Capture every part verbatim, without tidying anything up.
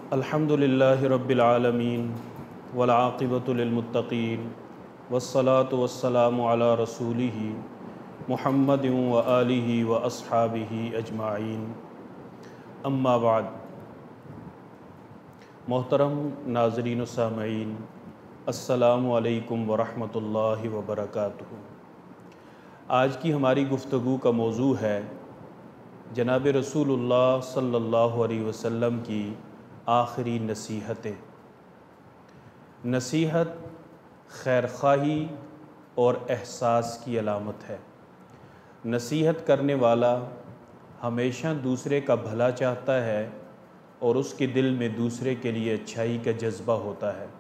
अल्हम्दुलिल्लाहि रब्बिल आलमीन वल आक़िबतु लिल मुत्तक़ीन वस्सलातु वस्सलामु अला रसूलिही मुहम्मदिन व आलिही व अस्हाबिही अजमाइन। अम्मा बाद। मोहतरम नाज़रीन व सामईन, अस्सलामु अलैकुम व रहमतुल्लाहि व बरकातुहू। आज की हमारी गुफ्तगू का मौजू है जनाब रसूलुल्लाह सल्लल्लाहु अलैहि वसल्लम की आखिरी नसीहतें। नसीहत खैरख्वाही और एहसास की अलामत है। नसीहत करने वाला हमेशा दूसरे का भला चाहता है और उसके दिल में दूसरे के लिए अच्छाई का जज्बा होता है।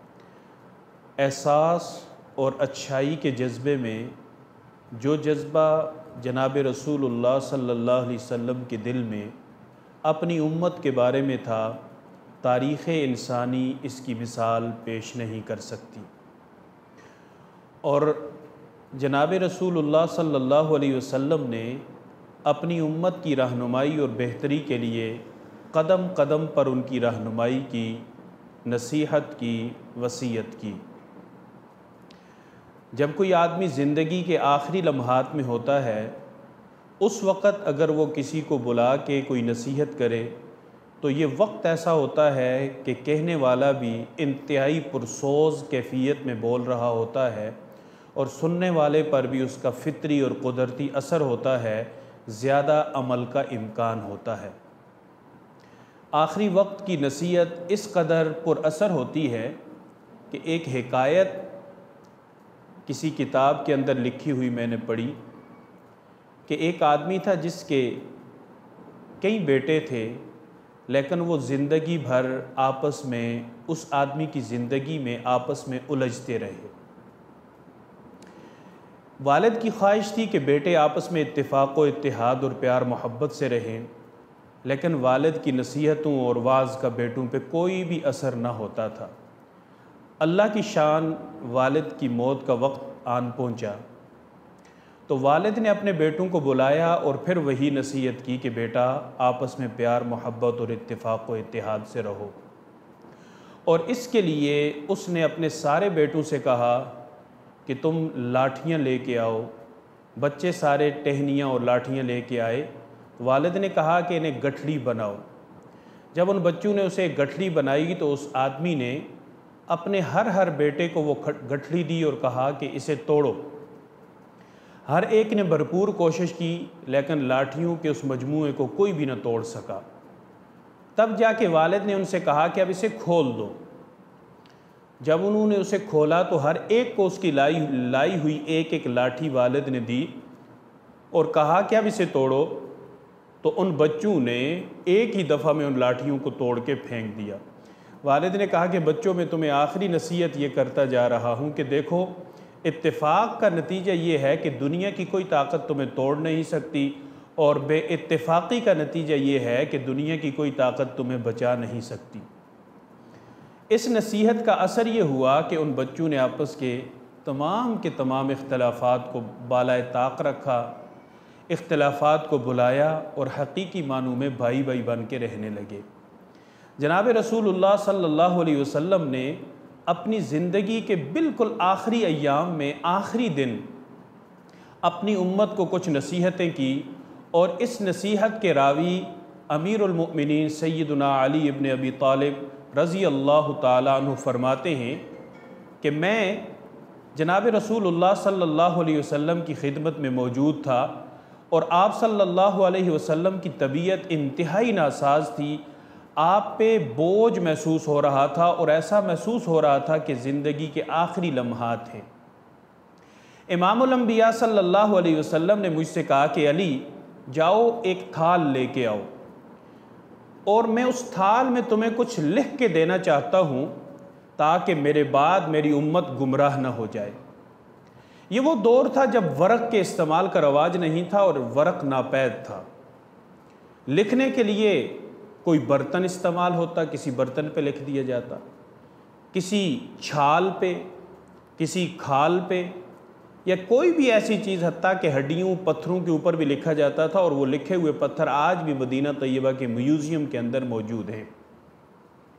एहसास और अच्छाई के जज्बे में जो जज्बा जनाब रसूलुल्लाह सल्लल्लाहु अलैहि वसल्लम के दिल में अपनी उम्मत के बारे में था, तारीख़ इंसानी इसकी मिसाल पेश नहीं कर सकती। और जनाब रसूलुल्लाह सल्लल्लाहु अलैहि वसल्लम ने अपनी उम्मत की रहनुमाई और बेहतरी के लिए कदम कदम पर उनकी रहनुमाई की, नसीहत की, वसीयत की। जब कोई आदमी ज़िंदगी के आखिरी लम्हात में होता है, उस वक़्त अगर वो किसी को बुला के कोई नसीहत करे तो ये वक्त ऐसा होता है कि कहने वाला भी इंतहाई पुरसोज़ कैफियत में बोल रहा होता है और सुनने वाले पर भी उसका फ़ितरी और कुदरती असर होता है, ज़्यादा अमल का इम्कान होता है। आखिरी वक्त की नसीहत इस कदर पुरअसर होती है कि एक हिकायत किसी किताब के अंदर लिखी हुई मैंने पढ़ी कि एक आदमी था जिसके कई बेटे थे, लेकिन वो ज़िंदगी भर आपस में उस आदमी की ज़िंदगी में आपस में उलझते रहे। वालिद की ख्वाहिश थी कि बेटे आपस में इत्तेफाक व इत्तेहाद और प्यार मोहब्बत से रहें, लेकिन वालिद की नसीहतों और वाज़ का बेटों पे कोई भी असर न होता था। अल्लाह की शान, वालिद की मौत का वक्त आन पहुंचा तो वालिद ने अपने बेटों को बुलाया और फिर वही नसीहत की कि बेटा आपस में प्यार मोहब्बत और इत्तेफाक व इत्तेहाद से रहो। और इसके लिए उसने अपने सारे बेटों से कहा कि तुम लाठियाँ लेके आओ। बच्चे सारे टहनियाँ और लाठियाँ लेके आए। वालिद ने कहा कि इन्हें गठड़ी बनाओ। जब उन बच्चों ने उसे गठड़ी बनाई तो उस आदमी ने अपने हर हर बेटे को वो गठड़ी दी और कहा कि इसे तोड़ो। हर एक ने भरपूर कोशिश की, लेकिन लाठियों के उस मजमूए को कोई भी न तोड़ सका। तब जाके वालिद ने उनसे कहा कि अब इसे खोल दो। जब उन्होंने उसे खोला तो हर एक को उसकी लाई लाई हुई एक एक लाठी वालिद ने दी और कहा कि अब इसे तोड़ो। तो उन बच्चों ने एक ही दफ़ा में उन लाठियों को तोड़ के फेंक दिया। वालिद ने कहा कि बच्चों में तुम्हें आखिरी नसीहत ये करता जा रहा हूँ कि देखो, इत्तेफाक का नतीजा ये है कि दुनिया की कोई ताकत तुम्हें तोड़ नहीं सकती, और बेइत्तेफाकी का नतीजा ये है कि दुनिया की कोई ताकत तुम्हें बचा नहीं सकती। इस नसीहत का असर ये हुआ कि उन बच्चों ने आपस के तमाम के तमाम इख्तलाफात को बालाए ताक रखा, इख्तलाफात को बुलाया और हकीकी मानों में भाई भाई बन के रहने लगे। जनाब रसूलुल्लाह सल्लल्लाहु अलैहि वसल्लम ने अपनी ज़िंदगी के बिल्कुल आखिरी अय्याम में, आखिरी दिन अपनी उम्मत को कुछ नसीहतें की, और इस नसीहत के रावी अमीरुल मोमिनीन सैयदना अली इब्न अबी तालिब रज़ी अल्लाह ताला अन्हु फरमाते हैं कि मैं जनाब रसूलुल्लाह सल्लल्लाहु अलैहि वसल्लम की खिदमत में मौजूद था और आप सल्लल्लाहु अलैहि वसल्लम की तबीयत इंतहाई नासाज थी। आप पे बोझ महसूस हो रहा था और ऐसा महसूस हो रहा था कि ज़िंदगी के आखिरी लम्हात हैं। इमामुल अंबिया सल्लल्लाहु अलैहि वसल्लम ने मुझसे कहा कि अली, जाओ एक थाल लेके आओ और मैं उस थाल में तुम्हें कुछ लिख के देना चाहता हूँ ताकि मेरे बाद मेरी उम्मत गुमराह न हो जाए। ये वो दौर था जब वरक़ के इस्तेमाल का रवाज नहीं था और वरक़ नापैद था। लिखने के लिए कोई बर्तन इस्तेमाल होता, किसी बर्तन पे लिख दिया जाता, किसी छाल पे, किसी खाल पे, या कोई भी ऐसी चीज़, हत्ता कि हड्डियों पत्थरों के ऊपर भी लिखा जाता था। और वो लिखे हुए पत्थर आज भी मदीना तैयबा के म्यूज़ियम के अंदर मौजूद हैं।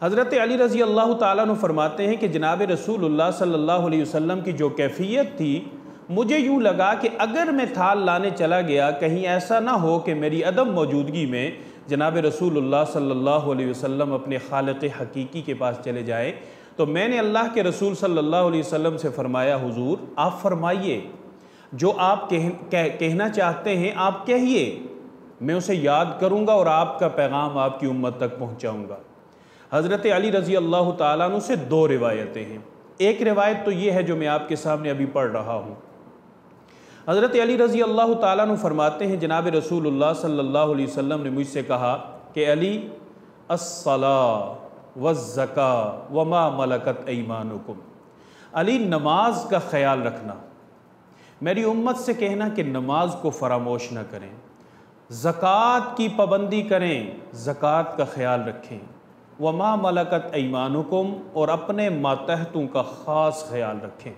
हज़रत अली रज़ी अल्लाह ताला अन्हु फरमाते हैं कि जनाब रसूलुल्लाह सल्लल्लाहु अलैहि वसल्लम की जो कैफियत थी, मुझे यूँ लगा कि अगर मैं थाल लाने चला गया, कहीं ऐसा ना हो कि मेरी अदम मौजूदगी में जनाब रसूलुल्लाह सल्लल्लाहु अलैहि वसल्लम अपने खालिक़ हकीकी के पास चले जाएँ। तो मैंने अल्लाह के रसूल सल्लल्लाहु अलैहि वसल्लम से फ़रमाया, हुजूर आप फरमाइए, जो आप कह, कह, कहना चाहते हैं आप कहिए, मैं उसे याद करूँगा और आपका पैगाम आपकी उम्मत तक पहुँचाऊँगा। हज़रत अली रज़ी अल्लाह ताला अन्हु से दो रिवायतें हैं। एक रिवायत तो ये है जो मैं आपके सामने अभी पढ़ रहा हूँ। हज़रत अली रज़ी अल्लाह ताला अन्हु फरमाते हैं, जनाब रसूलुल्लाह सल्लल्लाहु अलैहि वसल्लम ने मुझसे कहा कि अली, अस्सला वज़्ज़का वमा मलकत ऐमानुकुम, अली नमाज का ख़याल रखना, मेरी उम्मत से कहना कि नमाज को फरामोश न करें, ज़कात की पाबंदी करें, ज़कात का ख़याल रखें, वमा मलकत ऐमानुकुम, और अपने मातहतों का ख़ास ख़याल रखें।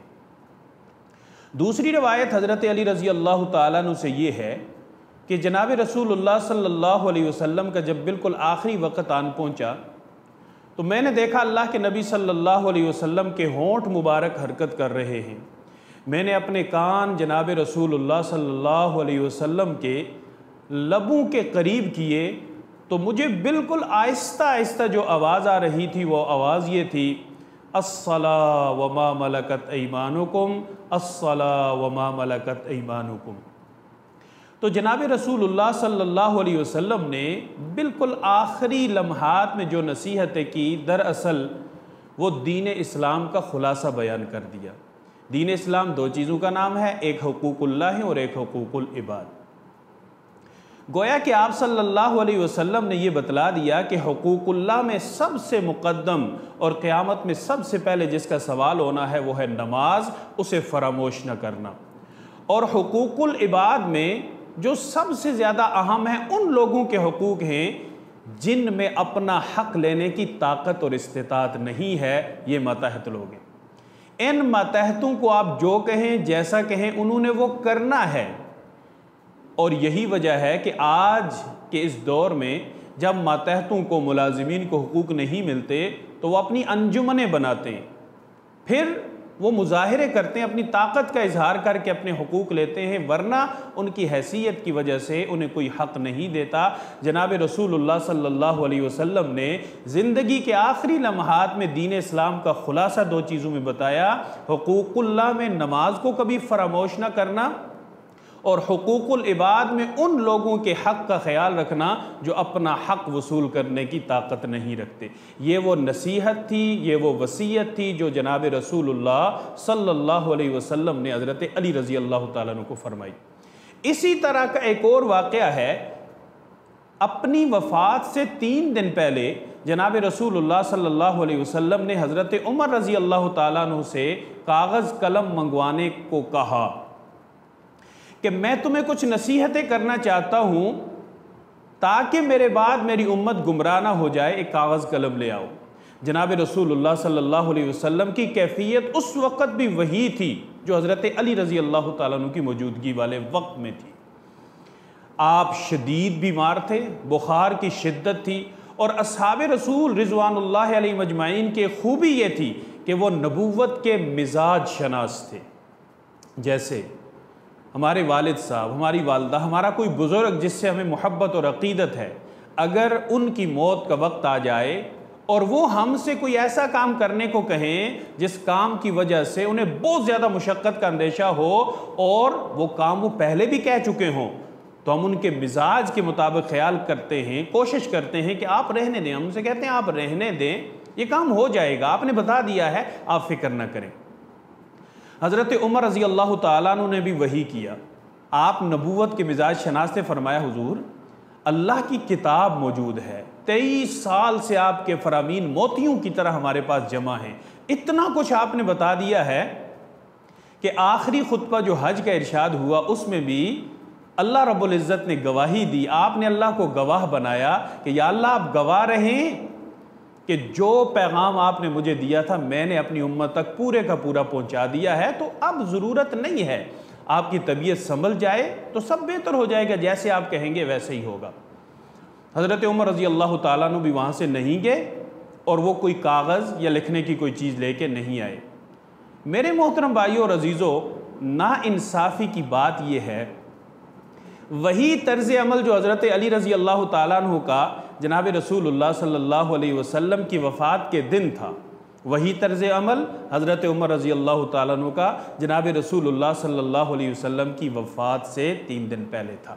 दूसरी रवायत हज़रत अली रज़ी अल्लाह ताला अन्हु से ये है कि जनाब रसूलुल्लाह सल्लल्लाहु अलैहि वसल्लम का जब बिल्कुल आखिरी वक़्त आन पहुँचा तो मैंने देखा अल्लाह के नबी सल्लल्लाहु अलैहि वसल्लम के होंठ मुबारक हरकत कर रहे हैं। मैंने अपने कान जनाब रसूलुल्लाह सल्लल्लाहु अलैहि वसल्लम के लबों के करीब किए तो मुझे बिल्कुल आहिस्ता आहिस्ता जो आवाज़ आ रही थी वो आवाज़ ये थी, अस्सला वमा मलकत ऐमानुकुम, अस्सला वमा मलकत ऐमानुकुम। तो जनाब रसूलुल्लाह सल्लल्लाहु अलैहि वसल्लम ने बिल्कुल आखिरी लम्हात में जो नसीहतें की, दरअसल वो दीन इस्लाम का ख़ुलासा बयान कर दिया। दीन इस्लाम दो चीज़ों का नाम है, एक हुकूकुल्लाह और एक हुकूकुल इबाद। गोया कि आप सल्लल्लाहु अलैहि वसल्लम ने ये बतला दिया कि हुकूकुल्लाह में सबसे मुक़द्दम और क़यामत में सबसे पहले जिसका सवाल होना है वो है नमाज, उसे फरामोश न करना। और हुकूकुल इबाद में जो सबसे ज़्यादा अहम है उन लोगों के हुकूक हैं जिन में अपना हक़ लेने की ताकत और इस्तिताअत नहीं है, ये मातहत लोग हैं। इन मातहतों को आप जो कहें, जैसा कहें, उन्होंने वो करना है। और यही वजह है कि आज के इस दौर में जब मातहतों को, मुलाजिमीन को हुकूक नहीं मिलते तो वो अपनी अंजुमनें बनाते हैं, फिर वो मुजाहिरे करते हैं, अपनी ताकत का इजहार करके अपने हुकूक लेते हैं, वरना उनकी हैसियत की वजह से उन्हें कोई हक़ नहीं देता। जनाब रसूलुल्लाह सल्लल्लाहु अलैहि वसल्लम ने ज़िंदगी के आखिरी लम्हात में दीन इस्लाम का ख़ुलासा दो चीज़ों में बताया, हुकूकुल्लाह में नमाज को कभी फरामोश न करना और हुकूकुल इबाद में उन लोगों के हक़ का ख्याल रखना जो अपना हक़ वसूल करने की ताकत नहीं रखते। ये वो नसीहत थी, ये वो वसीयत थी जो जनाब रसूलुल्लाह सल्लल्लाहु अलैहि वसल्लम ने हज़रत अली रज़ी अल्लाह ताला अन्हु को फरमाई। इसी तरह का एक और वाक़या है, अपनी वफ़ात से तीन दिन पहले जनाब रसूलुल्लाह सल्लल्लाहु अलैहि वसल्लम ने हज़रत उमर रज़ी अल्लाह ताला अन्हु से कागज़ कलम मंगवाने को कहा कि मैं तुम्हें कुछ नसीहतें करना चाहता हूँ ताकि मेरे बाद मेरी उम्मत गुमराह ना हो जाए, एक कागज़ कलम ले आओ। जनाब रसूलुल्लाह सल्लल्लाहु अलैहि वसल्लम की कैफियत उस वक़्त भी वही थी जो हज़रत अली रज़ी अल्लाह ताला अन्हु की मौजूदगी वाले वक्त में थी। आप शदीद बीमार थे, बुखार की शिद्दत थी, और असहाब रसूल रिज़वानुल्लाह अलैहिम अजमाइन के खूबी ये थी कि वो नबूवत के मिजाज शनास थे। जैसे हमारे वालिद साहब, हमारी वालदा, हमारा कोई बुज़ुर्ग जिससे हमें मोहब्बत और अक़ीदत है, अगर उनकी मौत का वक्त आ जाए और वो हमसे कोई ऐसा काम करने को कहें जिस काम की वजह से उन्हें बहुत ज़्यादा मुशक्क़त का अंदेशा हो और वो काम वो पहले भी कह चुके हों, तो हम उनके मिजाज के मुताबिक ख्याल करते हैं, कोशिश करते हैं कि आप रहने दें। हम उनसे कहते हैं आप रहने दें, ये काम हो जाएगा, आपने बता दिया है, आप फ़िक्र न करें। हज़रत उमर रज़ी अल्लाह ताला अन्हु ने भी वही किया। आप नबूवत के मिजाज शनास से फरमाया, हुजूर अल्लाह की किताब मौजूद है, तेईस साल से आपके फरामीन मोतियों की तरह हमारे पास जमा हैं, इतना कुछ आपने बता दिया है कि आखिरी खुतबा जो हज का इरशाद हुआ उसमें भी अल्लाह रब्बुल इज़्ज़त ने गवाही दी, आपने अल्लाह को गवाह बनाया कि या अल्लाह आप गवाह रहें कि जो पैगाम आपने मुझे दिया था मैंने अपनी उम्मत तक पूरे का पूरा पहुंचा दिया है, तो अब ज़रूरत नहीं है आपकी तबीयत संभल जाए तो सब बेहतर हो जाएगा, जैसे आप कहेंगे वैसे ही होगा। हज़रत उमर रज़ी अल्लाह ताला अन्हु भी वहाँ से नहीं गए और वो कोई कागज़ या लिखने की कोई चीज़ लेके नहीं आए। मेरे मोहतरम भाइयों और अजीज़ों, नाइंसाफ़ी की बात यह है, वही तर्ज़ अमल जो हज़रत अली रज़ी अल्लाह ताला अन्हु का जनाब रसूलुल्लाह सल्लल्लाहु अलैहि वसल्लम की वफ़ात के दिन था, वही तर्ज़ अमल हज़रत उमर रज़ी अल्लाह ताला अन्हु का जनाब रसूलुल्लाह सल्लल्लाहु अलैहि वसल्लम की वफ़ात से तीन दिन पहले था।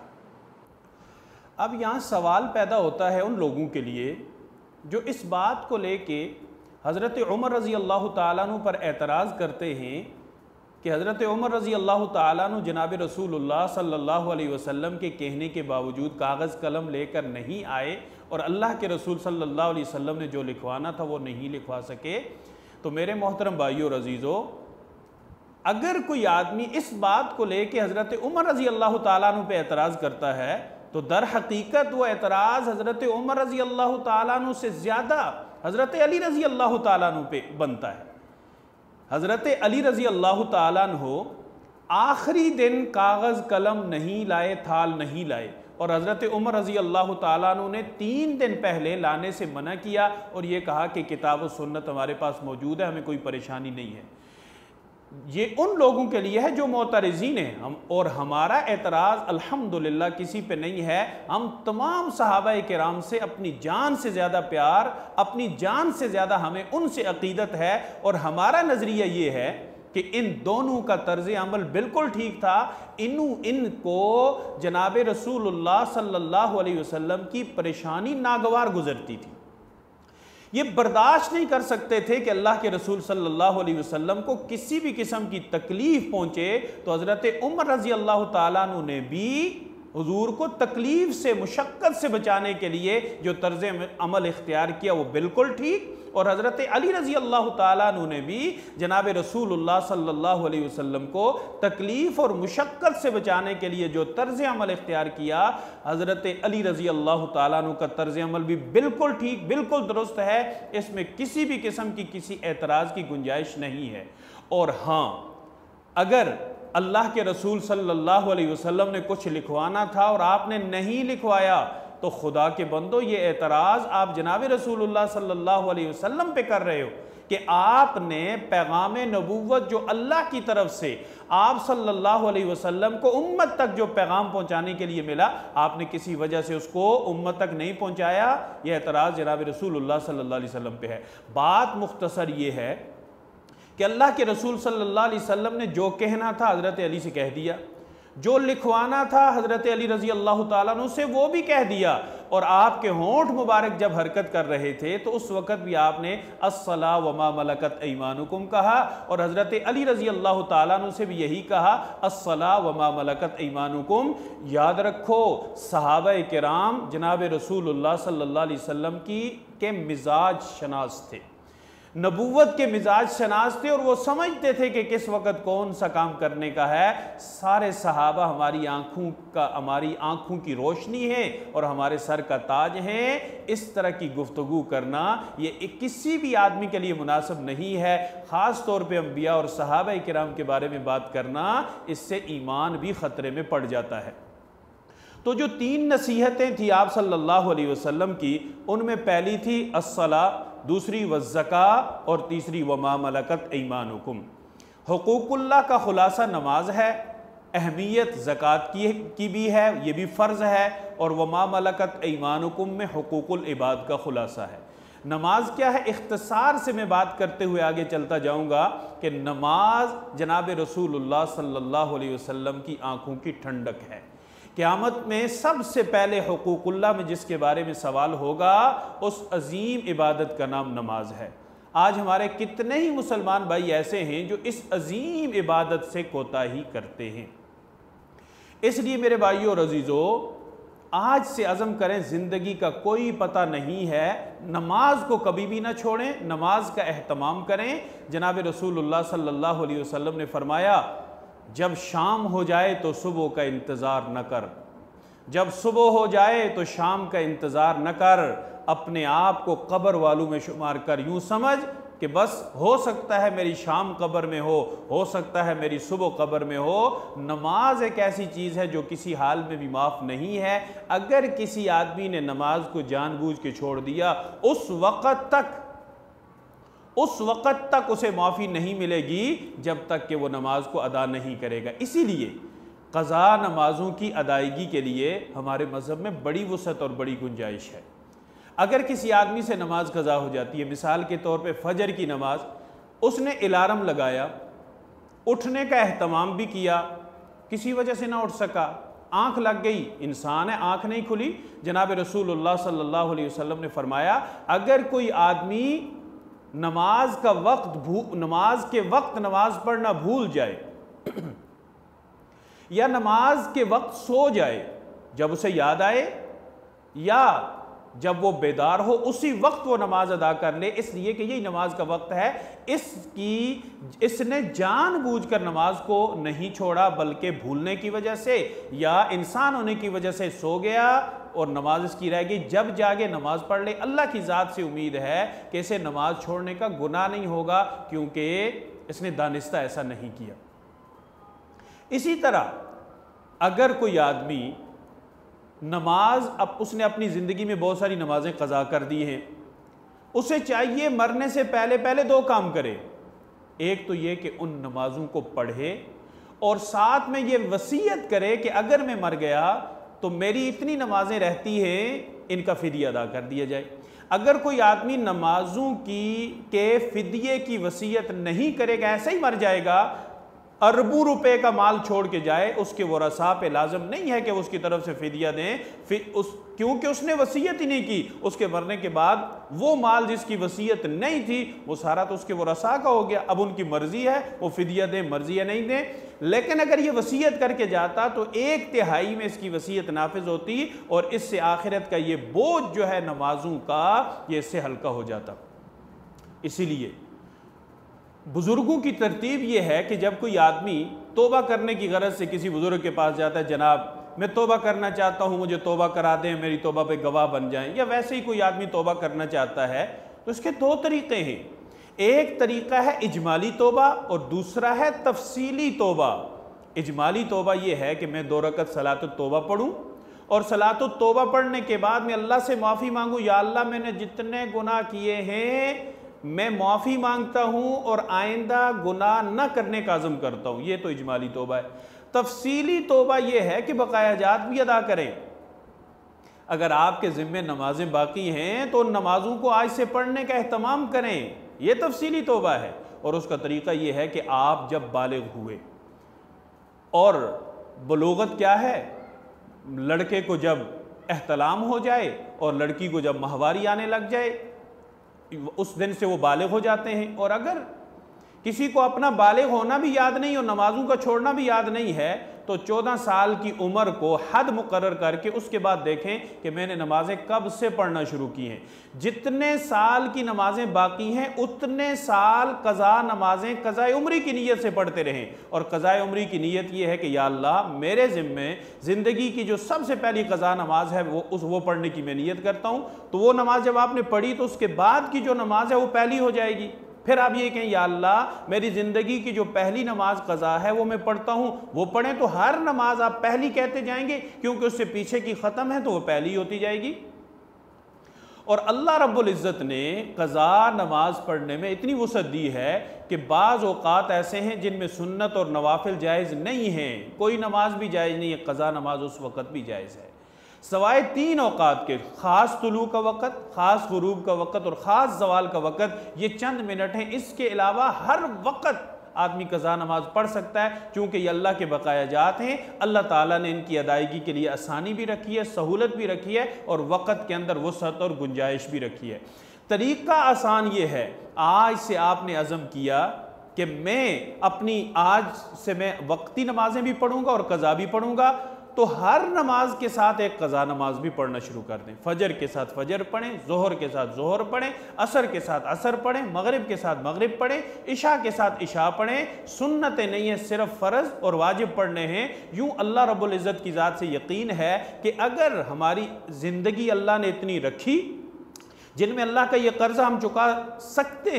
अब यहाँ सवाल पैदा होता है उन लोगों के लिए जो इस बात को लेके हज़रत उमर रज़ी अल्लाह ताला अन्हु पर एतराज़ करते हैं कि हज़रत उमर रज़ी अल्लाह ताला अन्हु जनाब रसूलुल्लाह सल्लल्लाहु अलैहि वसल्लम के कहने के बावजूद कागज़ कलम लेकर नहीं आए और अल्लाह के रसूल सल्लल्लाहु अलैहि वसल्लम ने जो लिखवाना था वो नहीं लिखवा सके। तो मेरे मोहतरम भाइयों और अजीज़ों, अगर कोई आदमी इस बात को लेके हज़रत उमर रज़ी अल्लाह ताला अन्हु पे एतराज़ करता है तो दर हकीकत वो एतराज़ हज़रत उमर रज़ी अल्लाह ताला अन्हु से ज़्यादा हज़रत अली रज़ी अल्लाह ताला अन्हु पे बनता है। हज़रत अली रज़ी अल्लाह ताला अन्हु आखिरी दिन कागज़ कलम नहीं लाए, थाल नहीं लाए, और हज़रत उमर रज़ी अल्लाह ताला अन्हु ने तीन दिन पहले लाने से मना किया और ये कहा कि किताब व सुन्नत हमारे पास मौजूद है, हमें कोई परेशानी नहीं है। ये उन लोगों के लिए है जो मोतरज़ीन हैं हम, और हमारा एतराज़ अल्हम्दुलिल्लाह किसी पे नहीं है। हम तमाम सहाबा किराम से अपनी जान से ज़्यादा प्यार, अपनी जान से ज़्यादा हमें उनसे अक़ीदत है, और हमारा नज़रिया ये है कि इन दोनों का तर्ज़ अमल बिल्कुल ठीक था। इनु इनको जनाब रसूलुल्लाह सल्लल्लाहु अलैहि वसल्लम की परेशानी नागवार गुजरती थी। ये बर्दाश्त नहीं कर सकते थे कि अल्लाह के रसूल सल्लल्लाहु अलैहि वसल्लम को किसी भी किस्म की तकलीफ़ पहुँचे। तो हज़रत उमर रज़ी अल्लाह ताला अन्हु ने भी हुजूर को तकलीफ़ से, मुशक्क़त से बचाने के लिए जो तर्ज़ अमल इख्तियार किया वो बिल्कुल ठीक, और हज़रत अली रज़ी अल्लाह ताला अन्हु ने भी जनाब रसूलुल्लाह सल्लल्लाहु अलैहि वसल्लम को तकलीफ़ और मुशक्क़त से बचाने के लिए जो तर्ज़ अमल इख्तियार किया, हज़रत अली रज़ी अल्लाह ताला अन्हु का तर्ज़ अमल भी बिल्कुल ठीक, बिल्कुल दुरुस्त है। इसमें किसी भी किस्म की किसी एतराज़ की गुंजाइश नहीं है। और हाँ, अगर अल्लाह के रसूल सल्लल्लाहु अलैहि वसल्लम ने कुछ लिखवाना था और आपने नहीं लिखवाया, तो खुदा के बंदो, ये एतराज़ आप जनाब रसूलुल्लाह सल्लल्लाहु अलैहि वसल्लम पे कर रहे हो कि आपने पैगाम नबूवत जो अल्लाह की तरफ से आप सल्लल्लाहु अलैहि वसल्लम को उम्मत तक जो पैगाम पहुंचाने के लिए मिला, आपने किसी वजह से उसको उम्मत तक नहीं पहुंचाया। यह एतराज़ जनाब रसूलुल्लाह सल्लल्लाहु अलैहि वसल्लम पे है। बात मुख्तसर ये है कि अल्लाह के रसूल सल्लल्लाहु अलैहि वसल्लम ने जो कहना था हज़रत अली से कह दिया, जो लिखवाना था हज़रत अली रज़ी अल्लाह ताला अन्हु से वो भी कह दिया, और आपके होंठ मुबारक जब हरकत कर रहे थे तो उस वक़्त भी आपने अस्सला व मा मलकत ऐमानुकुम कहा, और हज़रत अली रज़ी अल्लाह ताला अन्हु से भी यही कहा, अस्सला व मा मलकत ऐमानुकुम। याद रखो, सहाबा किराम जनाब रसूलुल्लाह सल्लल्लाहु अलैहि वसल्लम की के मिजाज शनास थे, नबूवत के मिजाज शनास थे, और वो समझते थे कि किस वक़्त कौन सा काम करने का है। सारे सहाबा हमारी आँखों का हमारी आँखों की रोशनी है और हमारे सर का ताज है। इस तरह की गुफ्तगू करना ये किसी भी आदमी के लिए मुनासिब नहीं है। ख़ास तौर पे अंबिया और सहाबा किराम के बारे में बात करना, इससे ईमान भी ख़तरे में पड़ जाता है। तो जो तीन नसीहतें थी आप सल्लल्लाहु अलैहि वसल्लम की, उनमें पहली थी अस्सला, दूसरी वज़्ज़का, और तीसरी वमा मलकत ऐमानुकुम। हुकूकुल्लाह का खुलासा नमाज है, अहमियत ज़कात की की भी है, ये भी फ़र्ज़ है, और वमा मलकत ऐमानुकुम में हुकूकुल इबाद का खुलासा है। नमाज क्या है, इख्तिसार से मैं बात करते हुए आगे चलता जाऊँगा कि नमाज जनाब रसूलुल्लाह सल्लल्लाहु अलैहि वसल्लम की आँखों की ठंडक है। क़यामत में सबसे पहले हुकूकुल्लाह में जिसके बारे में सवाल होगा, उस अजीम इबादत का नाम नमाज है। आज हमारे कितने ही मुसलमान भाई ऐसे हैं जो इस अजीम इबादत से कोताही करते हैं। इसलिए मेरे भाइयों और अजीज़ों, आज से अज़म करें, ज़िंदगी का कोई पता नहीं है, नमाज को कभी भी ना छोड़ें, नमाज का एहतमाम करें। जनाब रसूलुल्लाह सल्लल्लाहु अलैहि वसल्लम ने फरमाया, जब शाम हो जाए तो सुबह का इंतज़ार न कर, जब सुबह हो जाए तो शाम का इंतज़ार न कर, अपने आप को कब्र वालों में शुमार कर। यूँ समझ कि बस हो सकता है मेरी शाम कब्र में हो हो सकता है मेरी सुबह कब्र में हो। नमाज एक ऐसी चीज़ है जो किसी हाल में भी माफ़ नहीं है। अगर किसी आदमी ने नमाज को जानबूझ के छोड़ दिया, उस वक़्त तक उस वक़्त तक उसे माफ़ी नहीं मिलेगी जब तक कि वो नमाज को अदा नहीं करेगा। इसीलिए क़ज़ा नमाज़ों की अदायगी के लिए हमारे मज़हब में बड़ी वसअत और बड़ी गुंजाइश है। अगर किसी आदमी से नमाज क़ज़ा हो जाती है, मिसाल के तौर पे फ़जर की नमाज, उसने अलार्म लगाया, उठने का एहतमाम भी किया, किसी वजह से ना उठ सका, आँख लग गई, इंसान है, आँख नहीं खुली। जनाब रसूलुल्लाह सल्लल्लाहु अलैहि वसल्लम ने फरमाया, अगर कोई आदमी नमाज का वक्त भू नमाज के वक्त नमाज पढ़ना भूल जाए या नमाज के वक्त सो जाए, जब उसे याद आए या जब वो बेदार हो, उसी वक्त वो नमाज अदा कर ले, इसलिए कि यही नमाज का वक्त है। इसकी इसने जानबूझकर नमाज को नहीं छोड़ा, बल्कि भूलने की वजह से या इंसान होने की वजह से सो गया और नमाज इसकी रह गई। जब जागे नमाज पढ़ ले। अल्लाह की ज़ात से उम्मीद है कि इसे नमाज छोड़ने का गुनाह नहीं होगा, क्योंकि इसने दानिस्ता ऐसा नहीं किया। इसी तरह अगर कोई आदमी नमाज, अब उसने अपनी ज़िंदगी में बहुत सारी नमाजें क़ज़ा कर दी हैं, उसे चाहिए मरने से पहले पहले दो काम करे। एक तो ये कि उन नमाजों को पढ़े और साथ में ये वसीयत करे कि अगर मैं मर गया तो मेरी इतनी नमाजें रहती हैं, इनका फ़िदिया अदा कर दिया जाए। अगर कोई आदमी नमाजों की के फ़िदिये की वसीयत नहीं करेगा, ऐसे ही मर जाएगा, अरबों रुपए का माल छोड़ के जाए, उसके वरसा पे लाजम नहीं है कि वो उसकी तरफ से फिदिया दें, फिर उस क्योंकि उसने वसीयत ही नहीं की। उसके मरने के बाद वो माल जिसकी वसीयत नहीं थी, वो सारा तो उसके वरसा का हो गया। अब उनकी मर्जी है वो फिदिया दें, मर्जी है नहीं दें। लेकिन अगर ये वसीयत करके जाता तो एक तिहाई में इसकी वसीयत नाफिज होती और इससे आखिरत का ये बोझ जो है नमाजों का, ये इससे हल्का हो जाता। इसीलिए बुजुर्गों की तरतीब ये है कि जब कोई आदमी तौबा करने की गरज से किसी बुजुर्ग के पास जाता है, जनाब मैं तौबा करना चाहता हूँ, मुझे तौबा करा दें, मेरी तौबा पे गवाह बन जाएं, या वैसे ही कोई आदमी तौबा करना चाहता है, तो इसके दो तरीक़े हैं। एक तरीक़ा है इजमाली तौबा और दूसरा है तफसीली तौबा। इजमाली तौबा ये है कि मैं दो रकत सलातुत तौबा पढ़ूँ और सलातुत तौबा पढ़ने के बाद मैं अल्लाह से माफ़ी मांगूँ, या अल्लाह मैंने जितने गुनाह किए हैं मैं माफ़ी मांगता हूँ और आइंदा गुनाह न करने का अज़म करता हूँ। ये तो इजमाली तौबा है। तफसीली तौबा ये है कि बकाया जात भी अदा करें। अगर आपके ज़िम्मे नमाजें बाकी हैं तो नमाजों को आज से पढ़ने का एहतमाम करें, ये तफसीली तौबा है। और उसका तरीक़ा ये है कि आप जब बालिग हुए, और बलूगत क्या है, लड़के को जब एहतलाम हो जाए और लड़की को जब माहवारी आने लग जाए, उस दिन से वो बालिग हो जाते हैं। और अगर किसी को अपना बालिग होना भी याद नहीं और नमाजों का छोड़ना भी याद नहीं है, तो चौदह साल की उम्र को हद मुकर्रर करके उसके बाद देखें कि मैंने नमाजें कब से पढ़ना शुरू की हैं। जितने साल की नमाजें बाकी हैं उतने साल कज़ा नमाजें कज़ाए उम्री की नीयत से पढ़ते रहें। और कज़ाए उम्री की नीयत ये है कि या अल्लाह मेरे ज़िम्मे ज़िंदगी की जो सबसे पहली कज़ा नमाज है वो उस वो पढ़ने की मैं नीयत करता हूँ। तो वो नमाज जब आपने पढ़ी तो उसके बाद की जो नमाज है वो पहली हो जाएगी। फिर आप ये कहें या अल्लाह मेरी ज़िंदगी की जो पहली नमाज क़ज़ा है वो मैं पढ़ता हूँ, वो पढ़ें। तो हर नमाज आप पहली कहते जाएंगे, क्योंकि उससे पीछे की ख़त्म है तो वो पहली होती जाएगी। और अल्लाह रब्बुल इज़्ज़त ने क़ज़ा नमाज पढ़ने में इतनी वसअत दी है कि बाज़ औक़ात ऐसे हैं जिनमें सुन्नत और नवाफिल जायज़ नहीं हैं। कोई नमाज भी जायज़ नहीं है, क़ज़ा नमाज उस वक़्त भी जायज़ है, सवाए तीन औक़ात के। ख़ास तुलू का वक़्त, ख़ास ग़ुरूब का वक़्त और ख़ास ज़वाल का वक़्त, ये चंद मिनट हैं। इसके अलावा हर वक़्त आदमी कज़ा नमाज पढ़ सकता है, चूँकि ये अल्लाह के बकाया जात हैं। अल्लाह ताला ने इनकी अदायगी के लिए आसानी भी रखी है, सहूलत भी रखी है और वक़्त के अंदर वसअत और गुंजाइश भी रखी है। तरीक़ा आसान ये है, आज से आपने अज़म किया कि मैं अपनी आज से मैं वक्ती नमाजें भी पढ़ूँगा और कज़ा भी पढ़ूँगा, तो हर नमाज के साथ एक कज़ा नमाज भी पढ़ना शुरू कर दें। फजर के साथ फजर पढ़ें, ज़ोहर के साथ ज़ोहर पढ़ें, असर के साथ असर पढ़ें, मगरिब के साथ मगरिब पढ़ें, इशा के साथ इशा पढ़ें। सुन्नतें नहीं है, सिर्फ फ़र्ज़ और वाजिब पढ़ने हैं। यूँ अल्लाह रब्बुल इज़्ज़त की ज़ात से यकीन है कि अगर हमारी ज़िंदगी अल्लाह ने इतनी रखी जिनमें अल्लाह का ये कर्ज़ा हम चुका सकते हैं,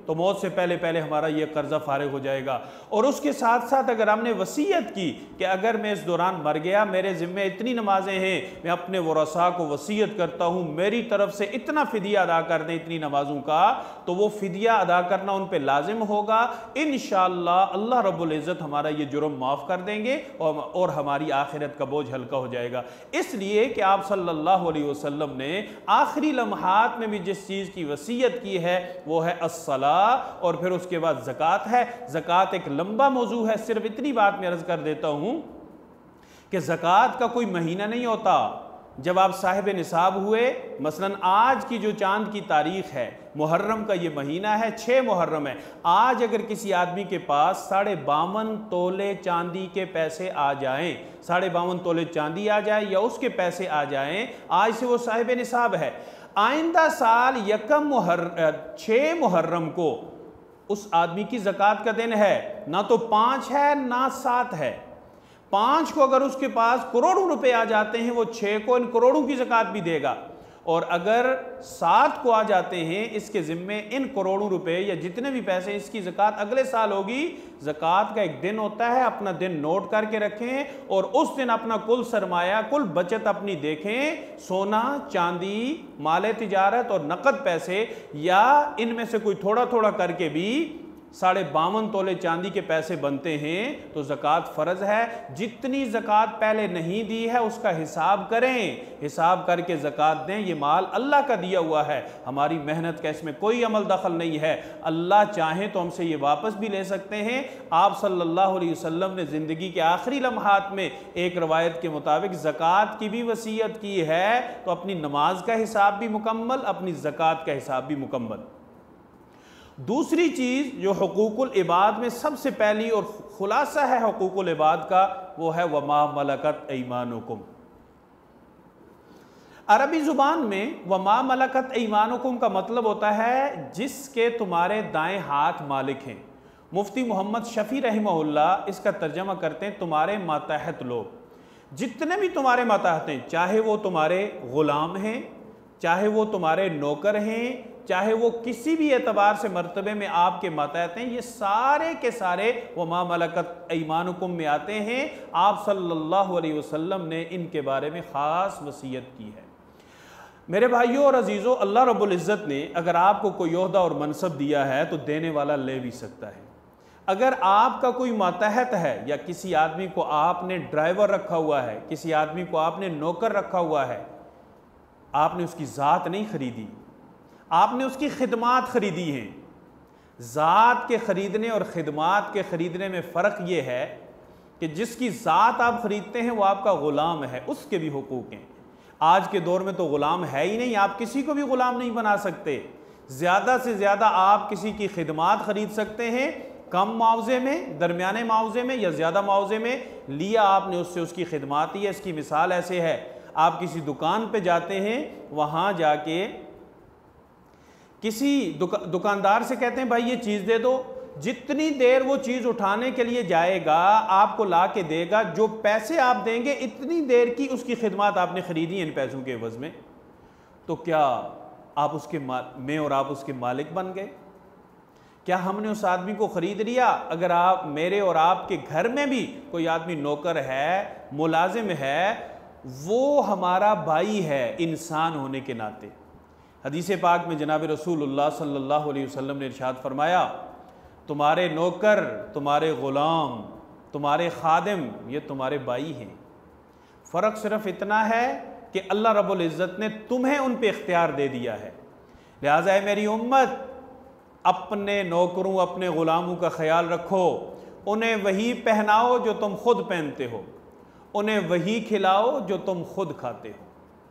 तो मौत से पहले पहले हमारा ये कर्जा फारिग हो जाएगा। और उसके साथ साथ अगर हमने वसीयत की कि अगर मैं इस दौरान मर गया, मेरे ज़िम्मे इतनी नमाजें हैं, मैं अपने वरसा को वसीयत करता हूँ मेरी तरफ से इतना फ़िदिया अदा कर दें इतनी नमाजों का, तो वो फ़िदिया अदा करना उन पर लाजिम होगा। इंशाअल्लाह अल्लाह रब्बुल इज़्ज़त हमारा ये जुर्म माफ़ कर देंगे और, और हमारी आखिरत का बोझ हल्का हो जाएगा। इसलिए कि आप सल्लल्लाहु अलैहि वसल्लम ने आखिरी लम्हात में भी जिस चीज़ की वसीयत की है वो है अस्सला, और फिर उसके बाद ज़कात है। ज़कात एक लंबा मौजू है, सिर्फ इतनी बात मैं अर्ज़ कर देता हूँ कि ज़कात का कोई महीना नहीं होता। जब आप साहिब निसाब हुए, मसलन आज की जो चांद की तारीख़ है, मुहर्रम का ये महीना है, छः मुहर्रम है, आज अगर किसी आदमी के पास साढ़े बावन तोले चांदी के पैसे आ जाएं, साढ़े बावन तोले चांदी आ जाए या उसके पैसे आ जाएं, आज से वो साहिब निसाब है। आइंदा साल यकम मुहर्रम छः मुहर्रम को उस आदमी की ज़कात का दिन है, ना तो पाँच है ना सात है। पाँच को अगर उसके पास करोड़ों रुपए आ जाते हैं, वो छः को इन करोड़ों की ज़कात भी देगा, और अगर सात को आ जाते हैं इसके ज़िम्मे इन करोड़ों रुपए या जितने भी पैसे, इसकी ज़कात अगले साल होगी। ज़कात का एक दिन होता है, अपना दिन नोट करके रखें और उस दिन अपना कुल सरमाया, कुल बचत अपनी देखें, सोना चांदी, माले तिजारत और नकद पैसे, या इनमें से कोई थोड़ा थोड़ा करके भी साढ़े बावन तोले चांदी के पैसे बनते हैं तो ज़कात फ़र्ज़ है। जितनी ज़कात पहले नहीं दी है उसका हिसाब करें, हिसाब करके ज़कात दें। ये माल अल्लाह का दिया हुआ है, हमारी मेहनत का इसमें कोई अमल दखल नहीं है। अल्लाह चाहे तो हमसे ये वापस भी ले सकते हैं। आप सल्लल्लाहु अलैहि वसल्लम ने ज़िंदगी के आखिरी लम्हात में एक रवायत के मुताबिक ज़कात की भी वसीयत की है, तो अपनी नमाज का हिसाब भी मुकम्मल, अपनी ज़कात का हिसाब भी मुकम्मल। दूसरी चीज़ जो हुकूकुल इबाद में सबसे पहली और खुलासा है हुकूकुल इबाद का, वो है वमा मलकत ऐमानुकुम। अरबी ज़ुबान में वमा मलकत ऐमानुकुम का मतलब होता है जिसके तुम्हारे दाएं हाथ मालिक हैं। मुफ्ती मोहम्मद शफ़ी रहमहुल्लाह इसका तर्जमा करते हैं तुम्हारे मातहत लोग। जितने भी तुम्हारे मातहत हैं, चाहे वो तुम्हारे ग़ुलाम हैं, चाहे वो तुम्हारे नौकर हैं, चाहे वो किसी भी एतबार से मर्तबे में आपके मातहत हैं, ये सारे के सारे वमा मलकत ऐमानुकुम में आते हैं। आप सल्लल्लाहु अलैहि वसल्लम ने इनके बारे में ख़ास वसीयत की है। मेरे भाइयों और अजीज़ों, अल्लाह रब्बुल इज़्ज़त ने अगर आपको कोई ओहदा और मनसब दिया है तो देने वाला ले भी सकता है। अगर आपका कोई मातहत है या किसी आदमी को आपने ड्राइवर रखा हुआ है, किसी आदमी को आपने नौकर रखा हुआ है, आपने उसकी ज़ात नहीं खरीदी, आपने उसकी खिदमात खरीदी हैं। ज़ात के ख़रीदने और ख़िदमात के ख़रीदने में फ़र्क ये है कि जिसकी ज़ात आप ख़रीदते हैं वो आपका ग़ुलाम है, उसके भी हुकूक हैं। आज के दौर में तो ग़ुलाम है ही नहीं, आप किसी को भी ग़ुलाम नहीं बना सकते। ज़्यादा से ज़्यादा आप किसी की खिदमात ख़रीद सकते हैं, कम मुआवजे में, दरमियाने मुआवजे में या ज़्यादा मुआवजे में। लिया आपने उससे, उसकी खिदमात ही है। इसकी मिसाल ऐसे है, आप किसी दुकान पे जाते हैं, वहाँ जाके किसी दुका, दुकानदार से कहते हैं भाई ये चीज़ दे दो, जितनी देर वो चीज़ उठाने के लिए जाएगा आपको ला के देगा, जो पैसे आप देंगे इतनी देर की उसकी खिदमत आपने ख़रीदी इन पैसों के एवज़ में। तो क्या आप उसके में और आप उसके मालिक बन गए? क्या हमने उस आदमी को ख़रीद लिया? अगर आप मेरे और आपके घर में भी कोई आदमी नौकर है, मुलाजिम है, वो हमारा भाई है इंसान होने के नाते। हदीस पाक में जनाब रसूलुल्लाह सल्लल्लाहु अलैहि वसल्लम ने इरशाद फरमाया, तुम्हारे नौकर, तुम्हारे ग़ुलाम, तुम्हारे खादिम ये तुम्हारे भाई हैं। फ़र्क सिर्फ इतना है कि अल्लाह रब्बुल इज़्ज़त ने तुम्हें उन पे इख्तियार दे दिया है। लिहाजा है मेरी उम्मत, अपने नौकरों, अपने ग़ुलामों का ख्याल रखो, उन्हें वही पहनाओ जो तुम खुद पहनते हो, उन्हें वही खिलाओ जो तुम खुद खाते हो।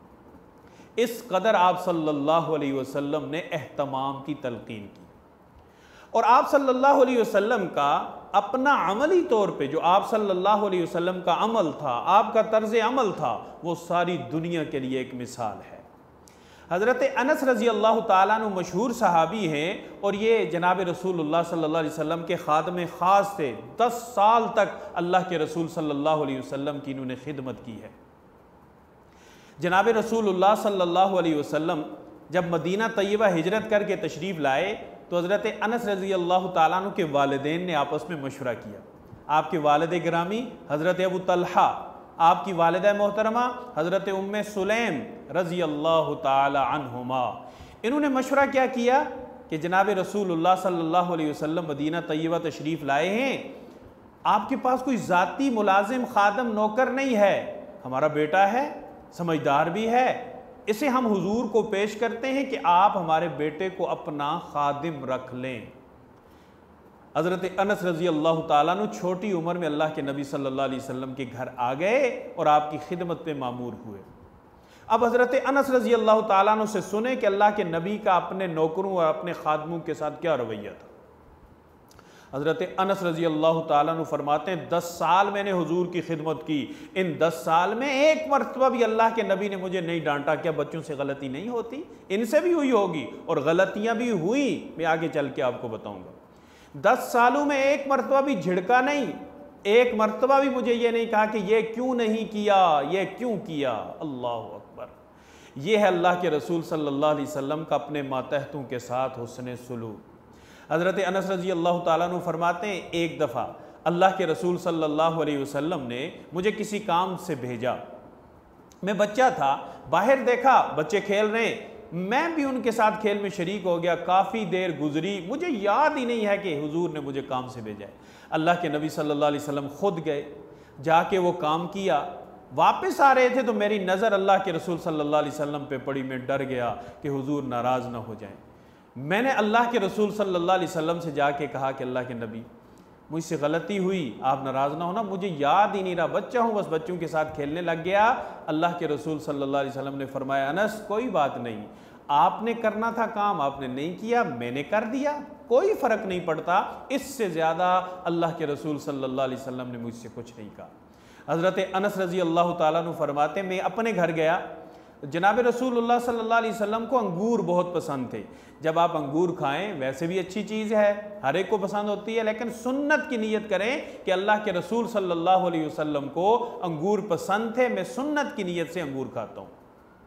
इस कदर आप सल्लल्लाहु अलैहि वसल्लम ने एहतमाम की तलकीन की। और आप सल्लल्लाहु अलैहि वसल्लम का अपना अमली तौर पे जो आप सल्लल्लाहु अलैहि वसल्लम का अमल था, आपका तर्ज अमल था, वो सारी दुनिया के लिए एक मिसाल है। हज़रत अनस रज़ी अल्लाह ताला अन्हु मशहूर सहाबी हैं और ये जनाब रसूलुल्लाह सल्लल्लाहु अलैहि वसल्लम के ख़ादम ख़ास थे। दस साल तक अल्लाह के रसूल सल्लल्लाहु अलैहि वसल्लम की इन्होंने खिदमत की है। जनाब रसूलुल्लाह सल्लल्लाहु अलैहि वसल्लम जब मदीना तय्यबा हिजरत करके तशरीफ़ लाए तो हज़रत अनस रज़ी अल्लाह ताला अन्हु के वालिदैन ने आपस में मशवरा किया। आपके वालिद गिरामी हज़रत अबू तलहा, आपकी वालिदा मोहतरमा हज़रत उम्मे सुलैम रज़ी अल्लाह ताला अन्हुमा, इन्होंने मशवरा क्या किया कि जनाब रसूलुल्लाह सल्लल्लाहु अलैहि वसल्लम मदीना तय्यबा तशरीफ़ लाए हैं, आपके पास कोई ज़ाती मुलाजिम खादम नौकर नहीं है, हमारा बेटा है, समझदार भी है, इसे हम हुजूर को पेश करते हैं कि आप हमारे बेटे को अपना खादिम रख लें। हज़रत अनस रज़ी अल्लाह ताला अन्हु छोटी उम्र में अल्लाह के नबी सल्लल्लाहु अलैहि वसल्लम के घर आ गए और आपकी खिदमत पे मामूर हुए। अब हज़रत अनस रज़ी अल्लाह ताला अन्हु से सुने कि अल्लाह के नबी का अपने नौकरों और अपने खादमों के साथ क्या रवैया था। हज़रत अनस रज़ी अल्लाह ताला अन्हु फरमाते हैं, दस साल मैंने हुजूर की खिदमत की, इन दस साल में एक मरतबा भी अल्लाह के नबी ने मुझे नहीं डांटा। क्या बच्चों से गलती नहीं होती? इनसे भी हुई होगी और गलतियां भी हुई, मैं आगे चल के आपको बताऊंगा। दस सालों में एक मरतबा भी झिड़का नहीं, एक मरतबा भी मुझे ये नहीं कहा कि ये क्यों नहीं किया, ये क्यों किया। अल्लाह अकबर। ये है अल्लाह के रसूल सल्लल्लाहु अलैहि वसल्लम का अपने मातहतों के साथ हुस्न सुलूक। हज़रत अनस रज़ी अल्लाह ताला अन्हु फरमाते हैं, एक दफ़ा अल्लाह के रसूल सल्लल्लाहु अलैहि वसल्लम ने मुझे किसी काम से भेजा, मैं बच्चा था, बाहर देखा बच्चे खेल रहे, मैं भी उनके साथ खेल में शरीक हो गया। काफ़ी देर गुजरी, मुझे याद ही नहीं है कि हुजूर ने मुझे काम से भेजा है। अल्लाह के नबी सल्लल्लाहु अलैहि वसल्लम खुद गए, जाके वो काम किया, वापस आ रहे थे तो मेरी नज़र अल्लाह के रसूल सल्लल्लाहु अलैहि वसल्लम पे पड़ी। मैं डर गया कि हुजूर नाराज़ ना हो जाएं। मैंने अल्लाह के रसूल सल्लल्लाहु अलैहि वसल्लम से जाके कहा कि अल्लाह के नबी, मुझसे गलती हुई, आप नाराज़ ना होना, मुझे याद ही नहीं रहा, बच्चा हूँ, बस बच्चों के साथ खेलने लग गया। अल्लाह के रसूल सल्लल्लाहु अलैहि वसल्लम ने फरमाया, अनस कोई बात नहीं, आपने करना था काम, आपने नहीं किया, मैंने कर दिया, कोई फ़र्क नहीं पड़ता। इससे ज़्यादा अल्लाह के रसूल सल्लल्लाहु अलैहि वसल्लम ने मुझसे कुछ नहीं कहा। हज़रत अनस रज़ी अल्लाह ताला अन्हु फरमाते, मैं अपने घर गया, जनाब रसूलुल्लाह सल्लल्लाहु अलैहि वसल्लम को अंगूर बहुत पसंद थे। जब आप अंगूर खाएं वैसे भी अच्छी चीज़ है, हर एक को पसंद होती है, लेकिन सुन्नत की नीयत करें कि अल्लाह के रसूल सल्लल्लाहु अलैहि वसल्लम को अंगूर पसंद थे, मैं सुन्नत की नीयत से अंगूर खाता हूँ।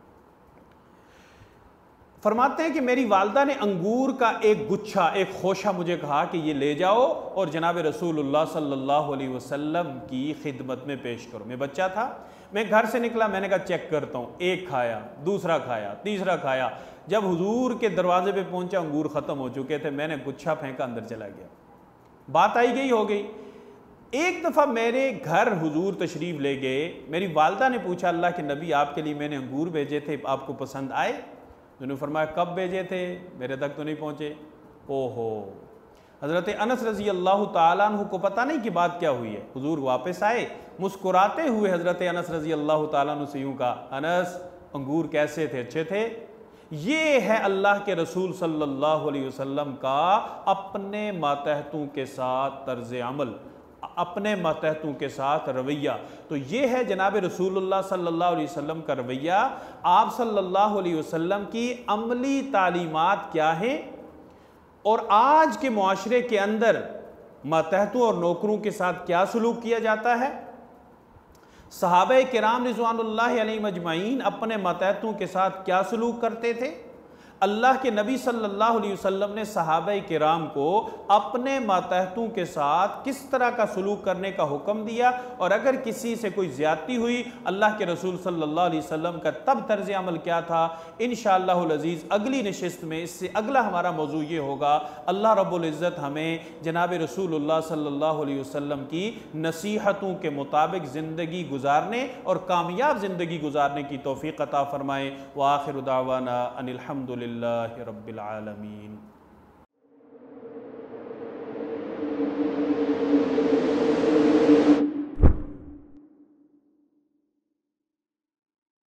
फरमाते हैं कि मेरी वालदा ने अंगूर का एक गुच्छा, एक खोशा मुझे कहा कि ये ले जाओ और जनाब रसूलुल्लाह सल्लल्लाहु अलैहि वसल्लम की खिदमत में पेश करो। मैं बच्चा था, मैं घर से निकला, मैंने कहा चेक करता हूँ, एक खाया, दूसरा खाया, तीसरा खाया, जब हुजूर के दरवाजे पे पहुंचा अंगूर ख़त्म हो चुके थे, मैंने गुच्छा फेंका, अंदर चला गया। बात आई गई हो गई। एक दफ़ा मेरे घर हुजूर तशरीफ़ ले गए, मेरी वालदा ने पूछा, अल्लाह के नबी आपके लिए मैंने अंगूर भेजे थे, आपको पसंद आए? उन्होंने फरमाया कब भेजे थे, मेरे तक तो नहीं पहुँचे। ओहो। हज़रत अनस रज़ी अल्लाह ताला अन्हु को पता नहीं कि बात क्या हुई है। हुजूर वापस आए, मुस्कुराते हुए हज़रत अनस रज़ी अल्लाह ताला अन्हु से यूँ कहा, अनस अंगूर कैसे थे, अच्छे थे? ये है अल्लाह के रसूल सल्लल्लाहु अलैहि वसल्लम का अपने मातहतों के साथ तर्ज अमल, अपने मातहतों के साथ रवैया। तो ये है जनाब रसूलुल्लाह सल्लल्लाहु अलैहि वसल्लम का रवैया। आप सल्लल्लाहु अलैहि वसल्लम की अमली तालीमात क्या हैं और आज के मुआशरे के अंदर मातहतों और नौकरों के साथ क्या सलूक किया जाता है। सहाबा किराम रिज़वानुल्लाहि अलैहिम अजमाइन अपने मातहतों के साथ क्या सलूक करते थे। अल्लाह के नबी सल्लल्लाहु अलैहि वसल्लम ने सहाबा किराम को अपने मातहतों के साथ किस तरह का सलूक करने का हुक्म दिया, और अगर किसी से कोई ज़्यादती हुई अल्लाह के रसूल सल्लल्लाहु अलैहि वसल्लम का तब तर्ज अमल क्या था। इंशाअल्लाहुल अज़ीज़ अगली नशिस्त में इससे अगला हमारा मौजू ये होगा, अल्लाह रब्बुल इज़्ज़त हमें जनाब रसूलुल्लाह सल्लल्लाहु अलैहि वसल्लम की नसीहतों के मुताबिक ज़िंदगी गुजारने और कामयाब ज़िंदगी गुजारने की तौफ़ीक़ अता फ़रमाए। व आखिरु दावाना अनिल हम्दुलिल्लाहि रब्बिल आलमीन।